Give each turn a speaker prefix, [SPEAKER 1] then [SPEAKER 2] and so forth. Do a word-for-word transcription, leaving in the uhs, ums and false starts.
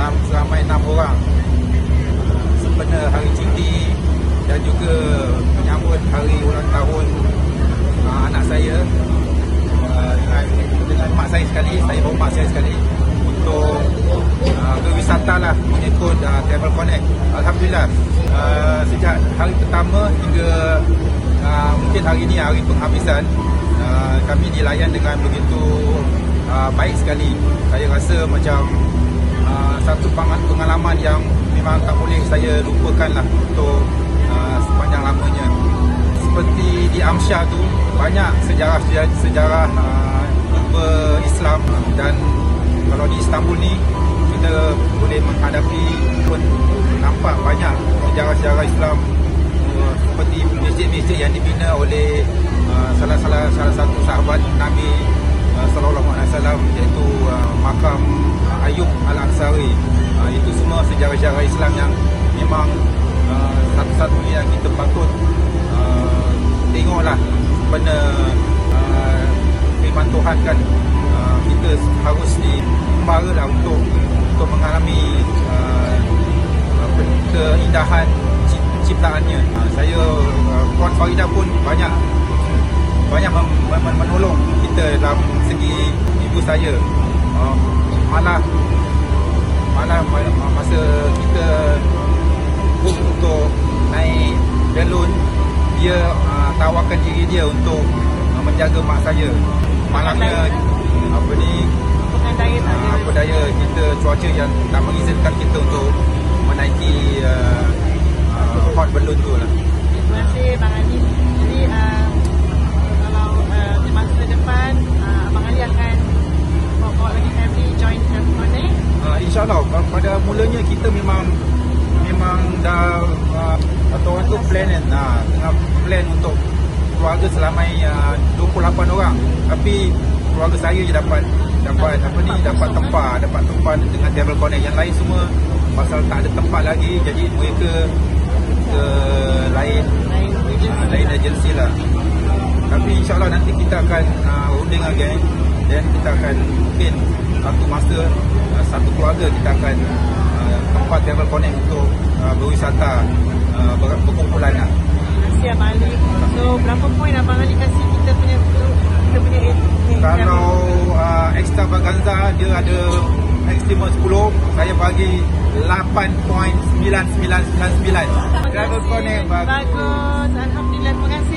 [SPEAKER 1] seramai enam orang sempena Hari Cinti dan juga menyambut hari ulang tahun uh, anak saya uh, dengan, dengan mak saya sekali, saya bawa mak saya sekali untuk uh, berwisata lah mengikut uh, Travel Connect. Alhamdulillah, uh, sejak hari pertama hingga uh, mungkin hari ini hari penghabisan, uh, kami dilayan dengan begitu uh, baik sekali. Saya rasa macam uh, satu pengalaman yang memang tak boleh saya lupakan lah untuk uh, sepanjang lamanya. Seperti di Amsyar tu, banyak sejarah-sejarah uh, berislam, dan kalau di Istanbul ni kita boleh menghadapi pun nampak banyak sejarah-sejarah Islam, uh, seperti masjid-masjid yang dibina oleh uh, salah salah salah satu sahabat Nabi uh, sallallahu alaihi wasallam, iaitu uh, makam uh, Ayyub Al-Ansari. Uh, itu semua sejarah-sejarah Islam yang memang uh, satu-satunya yang kita patut uh, tengoklah sempena uh, firman Tuhan kan. Uh, kita harus diembara lah untuk untuk mengalami uh, keindahan ciptaannya. Uh, saya uh, Puan Faridah pun banyak banyak menolong kita dalam segi ibu saya. Uh, malah malah masa kita book untuk naik balon, dia uh, tawarkan diri dia untuk uh, menjaga mak saya. Malangnya apa ni, uh, apa daya kita, cuaca yang tak mengizinkan kita untuk menaiki uh, uh, hot balloon tu lah.
[SPEAKER 2] Terima kasih Bang Ali. Jadi uh, kalau uh, di masa depan uh, Abang Ali akan bawa lagi family join Travel Connect.
[SPEAKER 1] Uh, InsyaAllah pada mulanya kita memang memang dah uh, atau orang tu plan kan, uh, tengah plan untuk keluarga selamai uh, dua puluh lapan orang, tapi keluarga saya je dapat dapat apa ni dapat tempat dapat tempat dengan Travel Connect. Yang lain semua pasal tak ada tempat lagi, jadi mereka ke lain lain, uh, lain agensi lah. Tapi insyaAllah nanti kita akan uh, runding lagi, dan kita akan mungkin satu masa uh, satu keluarga kita akan uh, tempat Travel Connect untuk uh, berwisata, uh, ber berkumpulan lah.
[SPEAKER 2] Terima kasih Abang Ali. So berapa poin Abang Ali kasih kita punya kita punya eh,
[SPEAKER 1] kalau uh, extravaganza dia ada maksimum sepuluh, saya bagi lapan perpuluhan sembilan sembilan sembilan sembilan. Travel Connect bagus.
[SPEAKER 2] Bagus. Alhamdulillah, terima kasih.